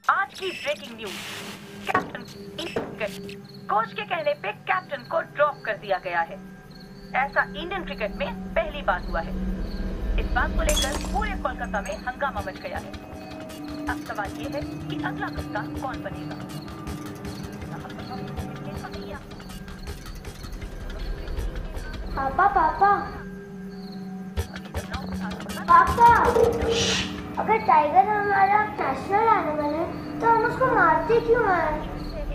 आज की breaking news, captain coach के कहने पे कैप्टन को ड्रॉप कर दिया गया है। ऐसा इंडियन क्रिकेट में पहली बार हुआ है। इस बात को लेकर पूरे कोलकाता में हंगामा मच गया है। अब सवाल ये है कि अगला कप्तान कौन बनेगा। पापा पापा पापा, अगर टाइगर हमारा नेशनल एनिमल है तो हम उसको मारते क्यों हैं?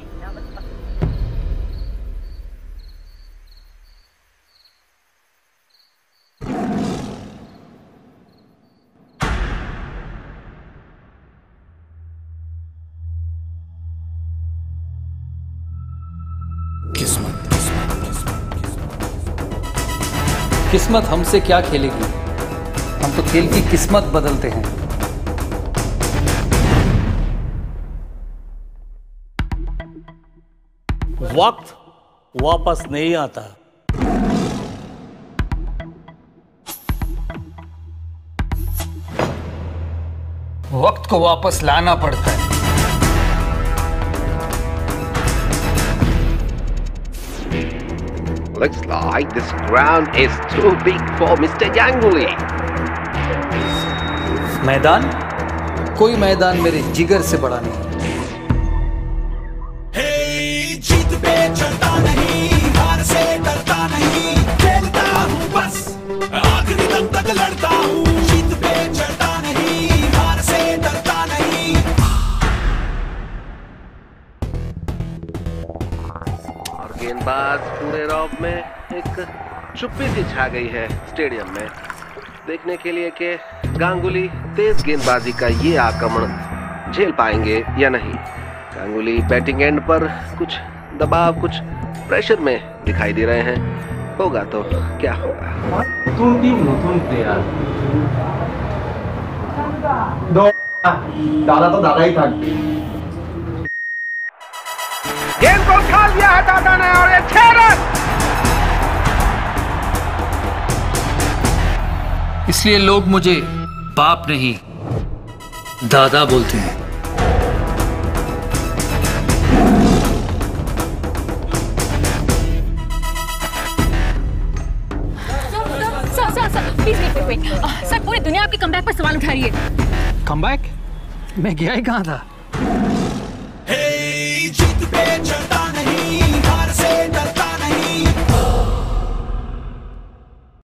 किस्मत हमसे क्या खेलेगी, हम तो खेल की किस्मत बदलते हैं। वक्त वापस नहीं आता। वक्त को वापस लाना पड़ता है। Looks like this ground is too big for Mr. Ganguly. मैदान, कोई मैदान मेरे जिगर से बड़ा नहीं। जीत पे चलता नहीं, हार से डरता नहीं, खेलता हूँ बस आखिरी दम तक लड़ता हूँ। जीत पे चलता नहीं, हार से डरता नहीं। और गेंदबाज पूरे रॉक में एक चुप्पी सी छा गई है स्टेडियम में, देखने के लिए कि गांगुली तेज गेंदबाजी का ये आक्रमण झेल पाएंगे या नहीं। गांगुली बैटिंग एंड पर कुछ दबाव, कुछ प्रेशर में दिखाई दे रहे हैं। होगा तो क्या होगा। दादा तो दादा ही था। गेंद को खा लिया है दादा ने और ये 6 रन। इसलिए लोग मुझे बाप नहीं दादा बोलते हैं। सर, पूरी दुनिया आपकी कमबैक पर सवाल उठा रही है। कमबैक? मैं गया ही कहाँ था?